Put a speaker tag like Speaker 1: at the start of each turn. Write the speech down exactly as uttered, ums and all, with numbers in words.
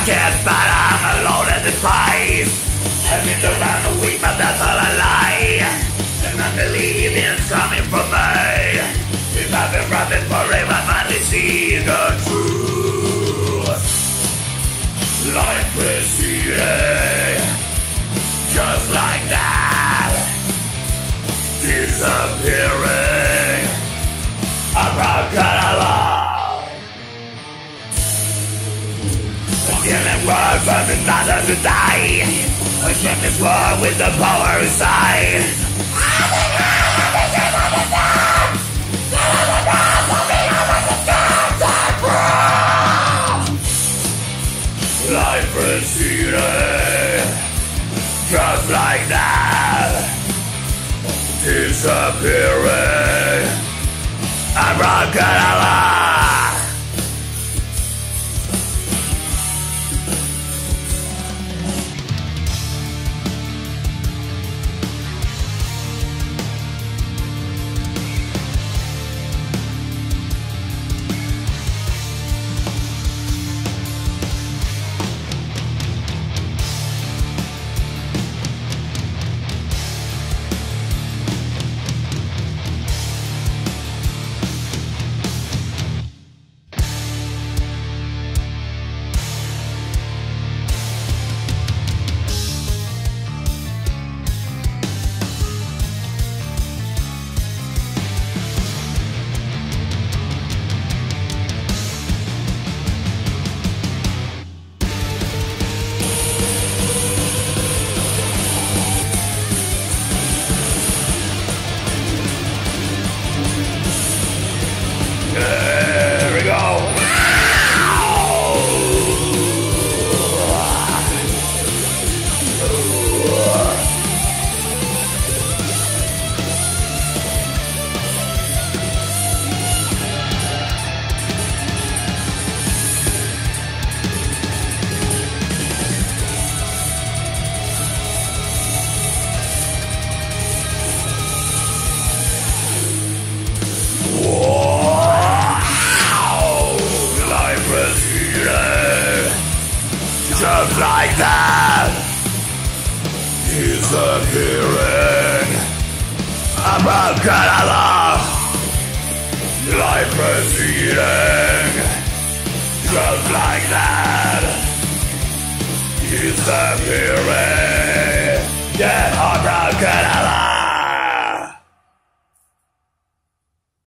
Speaker 1: can't fight, I'm alone in this place. I've been around the week, but that's all I lie. And I believe it's coming from me. If I've been running forever, I finally see the truth. Life proceeding, just like that, disappearing. Abracadabra. Killing words from the mother to die. I can't this war with the power inside. Life proceeding, just like that, disappearing. Abracadabra. There we go. Just like that, disappearing. Abracadabra. Life proceeding. Just like that, disappearing. Yeah, abracadabra.